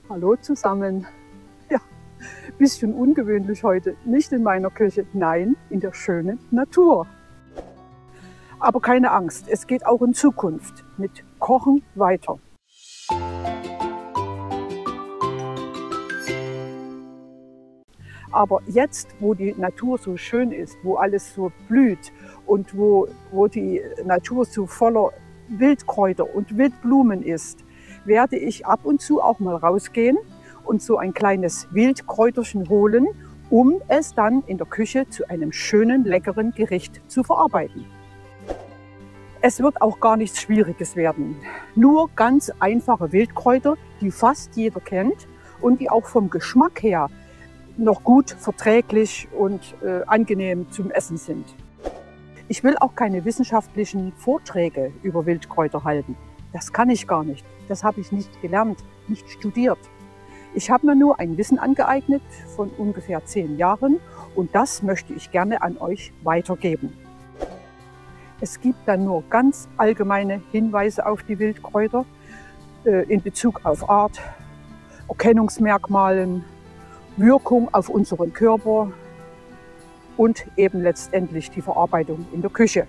Hallo zusammen. Ja, bisschen ungewöhnlich heute. Nicht in meiner Küche, nein, in der schönen Natur. Aber keine Angst, es geht auch in Zukunft mit Kochen weiter. Aber jetzt, wo die Natur so schön ist, wo alles so blüht und wo die Natur so voller Wildkräuter und Wildblumen ist, werde ich ab und zu auch mal rausgehen und so ein kleines Wildkräuterchen holen, um es dann in der Küche zu einem schönen, leckeren Gericht zu verarbeiten. Es wird auch gar nichts Schwieriges werden. Nur ganz einfache Wildkräuter, die fast jeder kennt und die auch vom Geschmack her noch gut verträglich und angenehm zum Essen sind. Ich will auch keine wissenschaftlichen Vorträge über Wildkräuter halten. Das kann ich gar nicht. Das habe ich nicht gelernt, nicht studiert. Ich habe mir nur ein Wissen angeeignet von ungefähr 10 Jahren und das möchte ich gerne an euch weitergeben. Es gibt dann nur ganz allgemeine Hinweise auf die Wildkräuter in Bezug auf Art, Erkennungsmerkmalen, Wirkung auf unseren Körper und eben letztendlich die Verarbeitung in der Küche.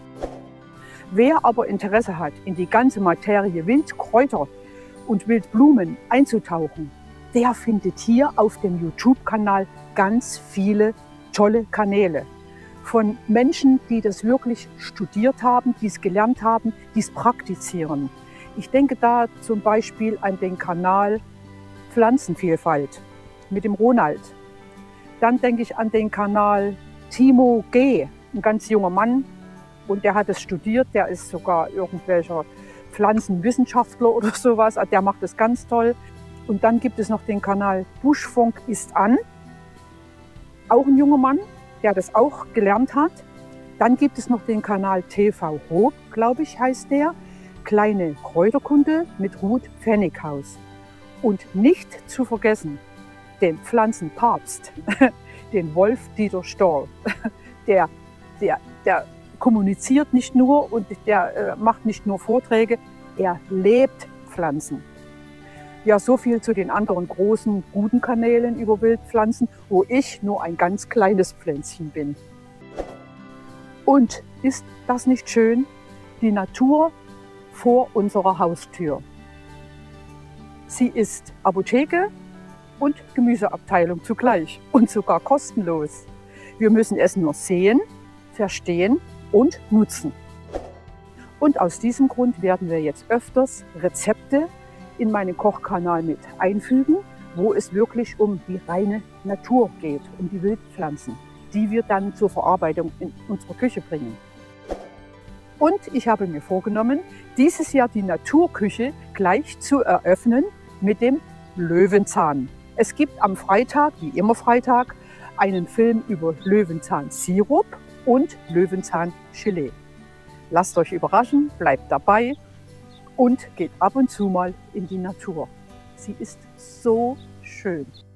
Wer aber Interesse hat, in die ganze Materie Wildkräuter und Wildblumen einzutauchen, der findet hier auf dem YouTube-Kanal ganz viele tolle Kanäle von Menschen, die das wirklich studiert haben, die es gelernt haben, die es praktizieren. Ich denke da zum Beispiel an den Kanal Pflanzenvielfalt mit dem Ronald. Dann denke ich an den Kanal Timo G., ein ganz junger Mann, und der hat es studiert, der ist sogar irgendwelcher Pflanzenwissenschaftler oder sowas, der macht es ganz toll. Und dann gibt es noch den Kanal Buschfunk ist an, auch ein junger Mann, der das auch gelernt hat. Dann gibt es noch den Kanal TV Hob, glaube ich, heißt der, kleine Kräuterkunde mit Ruth Pfennighaus. Und nicht zu vergessen, den Pflanzenpapst, den Wolf-Dieter Stoll. Der kommuniziert nicht nur und der macht nicht nur Vorträge, er lebt Pflanzen. Ja, so viel zu den anderen großen, guten Kanälen über Wildpflanzen, wo ich nur ein ganz kleines Pflänzchen bin. Und ist das nicht schön? Die Natur vor unserer Haustür. Sie ist Apotheke und Gemüseabteilung zugleich und sogar kostenlos. Wir müssen es nur sehen, verstehen und nutzen. Und aus diesem Grund werden wir jetzt öfters Rezepte in meinen Kochkanal mit einfügen, wo es wirklich um die reine Natur geht, um die Wildpflanzen, die wir dann zur Verarbeitung in unsere Küche bringen. Und ich habe mir vorgenommen, dieses Jahr die Naturküche gleich zu eröffnen mit dem Löwenzahn. Es gibt am Freitag, wie immer Freitag, einen Film über Löwenzahn-Sirup und Löwenzahn-Gelee. Lasst euch überraschen, bleibt dabei und geht ab und zu mal in die Natur. Sie ist so schön.